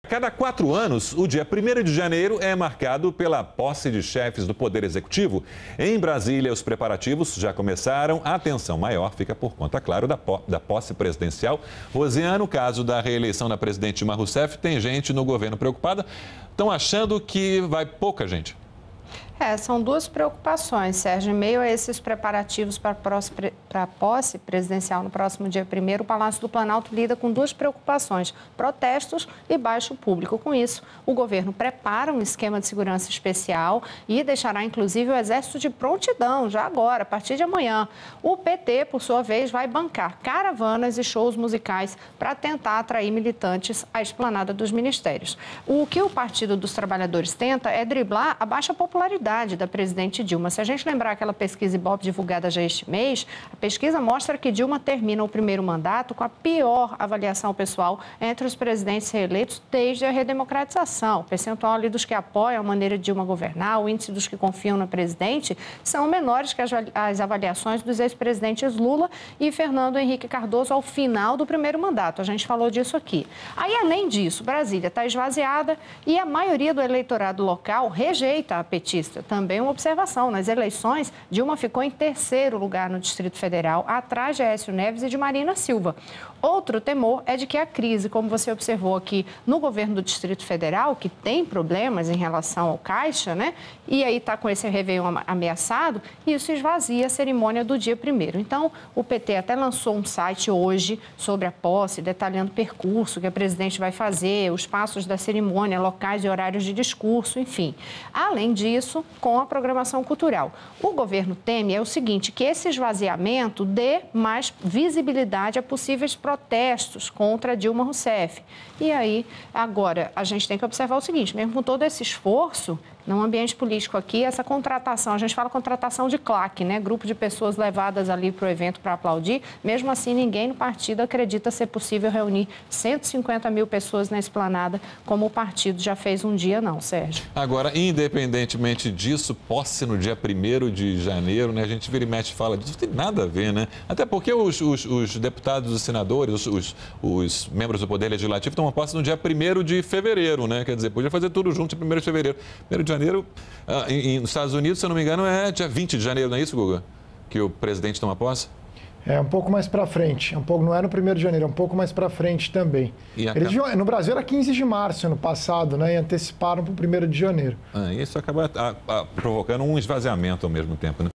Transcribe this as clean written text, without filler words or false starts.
Cada 4 anos, o dia 1º de janeiro é marcado pela posse de chefes do Poder Executivo. Em Brasília, os preparativos já começaram. A atenção maior fica por conta, claro, da posse presidencial. Rosiane, no caso da reeleição da presidente Dilma Rousseff, tem gente no governo preocupada. Estão achando que vai pouca gente. São duas preocupações, Sérgio. Em meio a esses preparativos para a posse presidencial no próximo dia 1º, o Palácio do Planalto lida com duas preocupações: protestos e baixo público. Com isso, o governo prepara um esquema de segurança especial e deixará, inclusive, o exército de prontidão, já agora, a partir de amanhã. O PT, por sua vez, vai bancar caravanas e shows musicais para tentar atrair militantes à esplanada dos ministérios. O que o Partido dos Trabalhadores tenta é driblar a baixa popularidade da presidente Dilma. Se a gente lembrar aquela pesquisa Ibope divulgada já este mês, a pesquisa mostra que Dilma termina o primeiro mandato com a pior avaliação pessoal entre os presidentes reeleitos desde a redemocratização. O percentual ali dos que apoiam a maneira de Dilma governar, o índice dos que confiam na presidente, são menores que as avaliações dos ex-presidentes Lula e Fernando Henrique Cardoso ao final do primeiro mandato. A gente falou disso aqui. Aí, além disso, Brasília está esvaziada e a maioria do eleitorado local rejeita a petista. Também uma observação: nas eleições, Dilma ficou em 3º lugar no Distrito Federal, atrás de Aécio Neves e de Marina Silva. Outro temor é de que a crise, como você observou aqui no governo do Distrito Federal, que tem problemas em relação ao Caixa, né? E aí está com esse Réveillon ameaçado, isso esvazia a cerimônia do dia 1º. Então, o PT até lançou um site hoje sobre a posse, detalhando o percurso que a presidente vai fazer, os passos da cerimônia, locais e horários de discurso, enfim. Além disso, com a programação cultural. O governo teme o seguinte: que esse esvaziamento dê mais visibilidade a possíveis protestos contra Dilma Rousseff. E aí, agora, a gente tem que observar o seguinte: mesmo com todo esse esforço, no ambiente político aqui, essa contratação, a gente fala contratação de claque, né? Grupo de pessoas levadas ali para o evento para aplaudir. Mesmo assim, ninguém no partido acredita ser possível reunir 150 mil pessoas na esplanada, como o partido já fez um dia, não, Sérgio. Agora, independentemente disso, posse no dia 1º de janeiro, né? A gente vira e mexe e fala disso, não tem nada a ver, né? Até porque os deputados, os senadores, os membros do Poder Legislativo tomam posse no dia 1º de fevereiro, né? Quer dizer, podia fazer tudo junto em 1º de fevereiro. 1º de janeiro, nos Estados Unidos, se eu não me engano, é dia 20 de janeiro, não é isso, Guga? Que o presidente toma posse? É um pouco mais para frente, não é no 1º de janeiro, é um pouco mais para frente também. No Brasil era 15 de março, ano passado, né? E anteciparam para o 1º de janeiro. Isso acaba provocando um esvaziamento ao mesmo tempo, né?